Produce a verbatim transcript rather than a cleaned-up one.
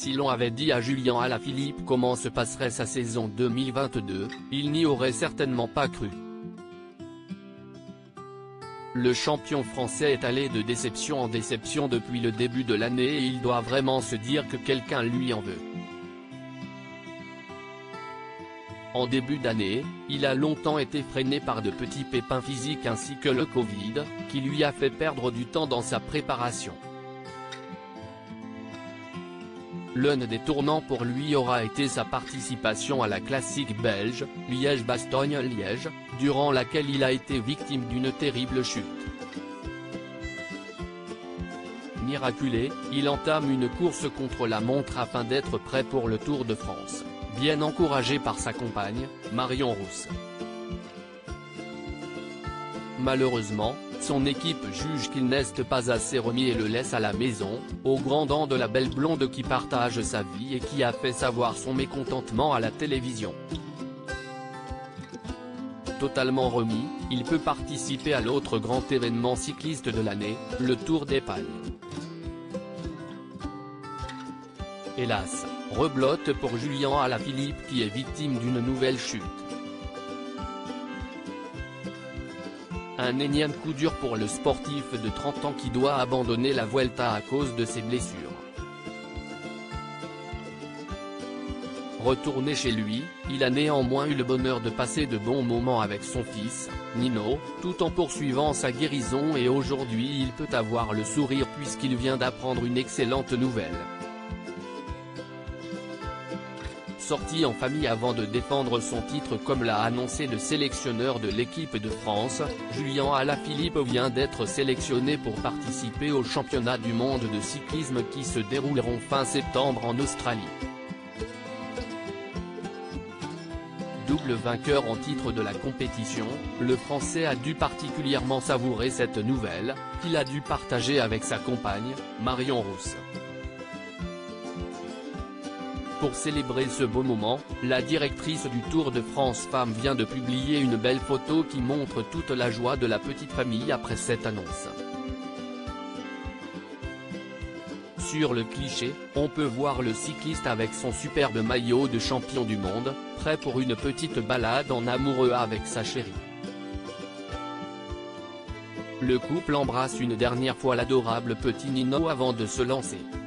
Si l'on avait dit à Julien Alaphilippe comment se passerait sa saison deux mille vingt-deux, il n'y aurait certainement pas cru. Le champion français est allé de déception en déception depuis le début de l'année et il doit vraiment se dire que quelqu'un lui en veut. En début d'année, il a longtemps été freiné par de petits pépins physiques ainsi que le Covid, qui lui a fait perdre du temps dans sa préparation. L'un des tournants pour lui aura été sa participation à la classique belge, Liège-Bastogne-Liège, durant laquelle il a été victime d'une terrible chute. Miraculé, il entame une course contre la montre afin d'être prêt pour le Tour de France, bien encouragé par sa compagne, Marion Rousse. Malheureusement, son équipe juge qu'il n'est pas assez remis et le laisse à la maison, au grand dam de la belle blonde qui partage sa vie et qui a fait savoir son mécontentement à la télévision. Totalement remis, il peut participer à l'autre grand événement cycliste de l'année, le Tour d'Espagne. Hélas, reblote pour Julien Alaphilippe qui est victime d'une nouvelle chute. Un énième coup dur pour le sportif de trente ans qui doit abandonner la Vuelta à cause de ses blessures. Retourné chez lui, il a néanmoins eu le bonheur de passer de bons moments avec son fils, Nino, tout en poursuivant sa guérison et aujourd'hui il peut avoir le sourire puisqu'il vient d'apprendre une excellente nouvelle. Sorti en famille avant de défendre son titre comme l'a annoncé le sélectionneur de l'équipe de France, Julien Alaphilippe vient d'être sélectionné pour participer aux championnats du monde de cyclisme qui se dérouleront fin septembre en Australie. Double vainqueur en titre de la compétition, le Français a dû particulièrement savourer cette nouvelle, qu'il a dû partager avec sa compagne, Marion Rousse. Pour célébrer ce beau moment, la directrice du Tour de France Femmes vient de publier une belle photo qui montre toute la joie de la petite famille après cette annonce. Sur le cliché, on peut voir le cycliste avec son superbe maillot de champion du monde, prêt pour une petite balade en amoureux avec sa chérie. Le couple embrasse une dernière fois l'adorable petit Nino avant de se lancer.